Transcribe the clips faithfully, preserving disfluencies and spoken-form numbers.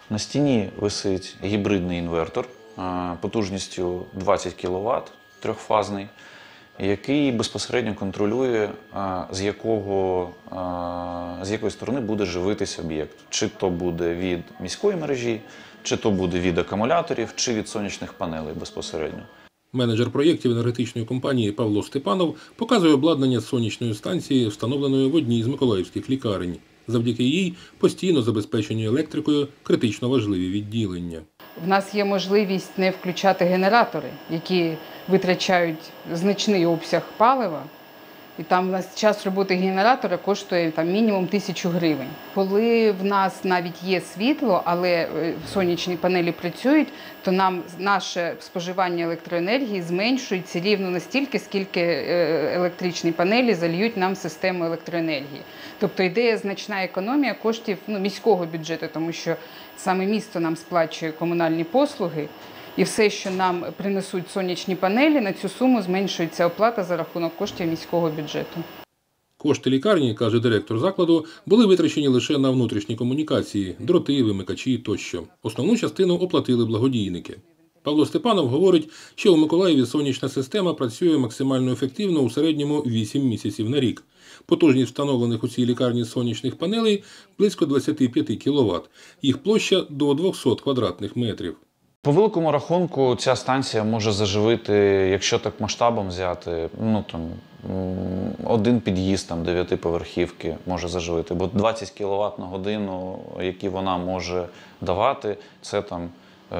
На стіні висить гібридний інвертор потужністю двадцять кіловат, трьохфазний, який безпосередньо контролює, з, якого, з якої сторони буде живитись об'єкт. Чи то буде від міської мережі, чи то буде від акумуляторів, чи від сонячних панелей безпосередньо. Менеджер проєктів енергетичної компанії Павло Степанов показує обладнання сонячної станції, встановленої в одній з миколаївських лікарень. Завдяки їй постійно забезпечені електрикою критично важливі відділення. В нас є можливість не включати генератори, які витрачають значний обсяг палива. І там у нас час роботи генератора коштує там, мінімум тисячу гривень. Коли в нас навіть є світло, але сонячні панелі працюють, то нам наше споживання електроенергії зменшується рівно настільки, скільки електричні панелі зальють нам систему електроенергії. Тобто йде значна економія коштів ну, міського бюджету, тому що саме місто нам сплачує комунальні послуги. І все, що нам принесуть сонячні панелі, на цю суму зменшується оплата за рахунок коштів міського бюджету. Кошти лікарні, каже директор закладу, були витрачені лише на внутрішні комунікації, дроти, вимикачі тощо. Основну частину оплатили благодійники. Павло Степанов говорить, що у Миколаєві сонячна система працює максимально ефективно у середньому вісім місяців на рік. Потужність встановлених у цій лікарні сонячних панелей – близько двадцять п'ять кіловат. Їх площа – до двохсот квадратних метрів. По великому рахунку ця станція може заживити, якщо так масштабом взяти, ну, там, один під'їзд там, дев'ятиповерхівки може заживити. Бо двадцять кіловат на годину, які вона може давати, це там,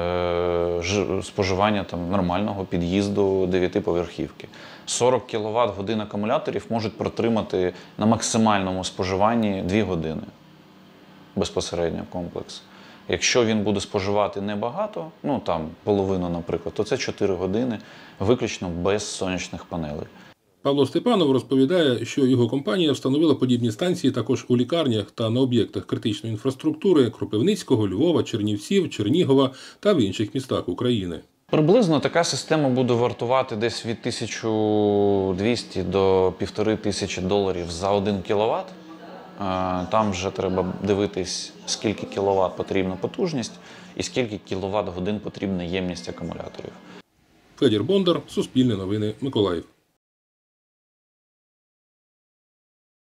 е, споживання там, нормального під'їзду дев'ятиповерхівки. сорок кіловат годин акумуляторів можуть протримати на максимальному споживанні дві години безпосередньо комплекс. Якщо він буде споживати небагато, ну там половину, наприклад, то це чотири години виключно без сонячних панелей. Павло Степанов розповідає, що його компанія встановила подібні станції також у лікарнях та на об'єктах критичної інфраструктури Кропивницького, Львова, Чернівців, Чернігова та в інших містах України. Приблизно така система буде вартувати десь від тисячі двохсот до півтори тисячі доларів за один кіловат. Там вже треба дивитись, скільки кіловат потрібна потужність і скільки кіловат годин потрібна ємність акумуляторів. Федір Бондар, Суспільне новини, Миколаїв.